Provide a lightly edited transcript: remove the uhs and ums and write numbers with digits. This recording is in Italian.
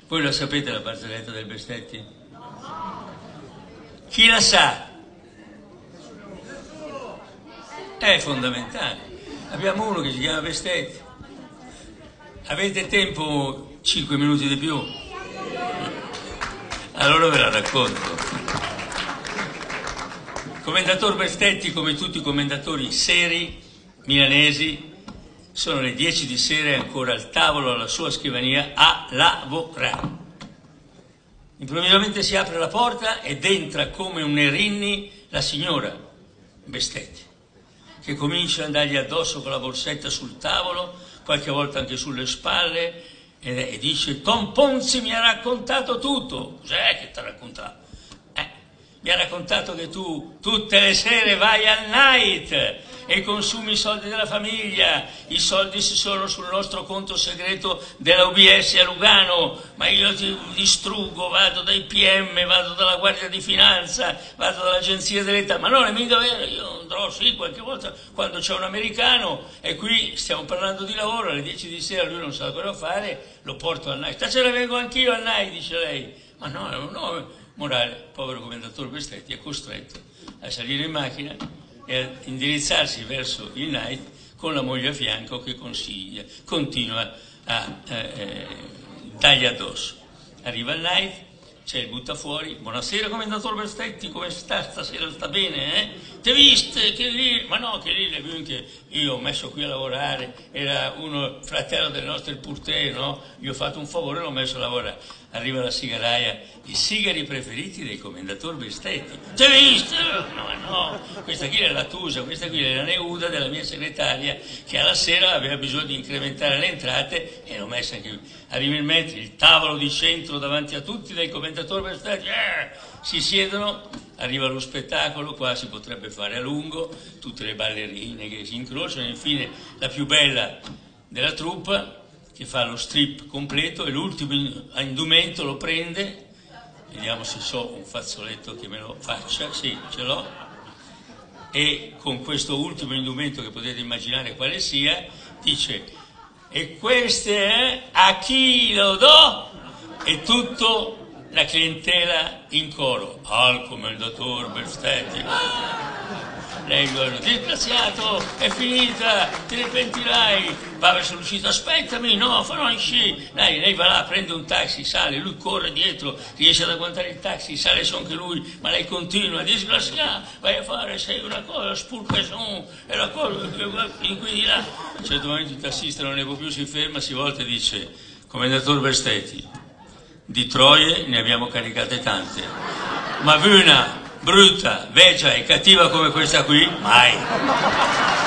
Voi la sapete la barzelletta del Bestetti? Chi la sa? È fondamentale. Abbiamo uno che si chiama Bestetti. Avete tempo 5 minuti di più? Allora ve la racconto. Il commendator Bestetti, come tutti i commendatori seri milanesi, sono le 10 di sera e ancora al tavolo alla sua scrivania a lavorare. Improvvisamente si apre la porta ed entra come un Erinni la signora Bestetti, che comincia ad andargli addosso con la borsetta sul tavolo, qualche volta anche sulle spalle, e dice: Tom Ponzi mi ha raccontato tutto. Cos'è che ti ha raccontato? Mi ha raccontato che tu tutte le sere vai al night e consumi i soldi della famiglia, i soldi si sono sul nostro conto segreto della UBS a Lugano, ma io ti distruggo, vado dai PM, vado dalla Guardia di Finanza, vado dall'Agenzia dell'Età, ma non è mica vero, io andrò sì qualche volta quando c'è un americano e qui stiamo parlando di lavoro, alle 10 di sera lui non sa cosa fare, lo porto al night, stasera vengo anch'io al night, dice lei, ma no, Morale, povero commendatore Bestetti, è costretto a salire in macchina e a indirizzarsi verso il night con la moglie a fianco che continua a dargli addosso. Arriva il night, c'è il buttafuori, buonasera commendatore Bestetti, come sta stasera? Sta bene, Ti viste che lì, ma no, che lì che io ho messo qui a lavorare, era uno fratello del nostro il Purtè, no? Gli ho fatto un favore e l'ho messo a lavorare. Arriva la sigaraia, i sigari preferiti dei commendatori Bestetti. Ti viste? No, questa qui è la Tusa, questa qui è la Neuda della mia segretaria che alla sera aveva bisogno di incrementare le entrate e l'ho messa anche qui. Arriva il metro, il tavolo di centro davanti a tutti dai commentatori Bestetti, si siedono, arriva lo spettacolo, qua si potrebbe fare a lungo, tutte le ballerine che si incrociano, e infine la più bella della troupe che fa lo strip completo e l'ultimo indumento lo prende, vediamo se so un fazzoletto che me lo faccia, sì, ce l'ho, e con questo ultimo indumento che potete immaginare quale sia, dice: e queste a chi lo do? E tutto la clientela in coro, al commendator Bestetti. Lei lo ha disgraziato, è finita, te ne pentirai. Va verso l'uscita, aspettami, no, farò in sci. Lei va là, prende un taxi, sale, lui corre dietro, riesce ad agguantare il taxi, sale su anche lui, ma lei continua, disgraziato, vai a fare, sei una cosa, spurca su, è la cosa, in cui di là. A un certo momento il tassista non ne può più, si ferma, si volta e dice: commendator Bestetti, di troie ne abbiamo caricate tante, ma una brutta, vecchia e cattiva come questa qui, mai.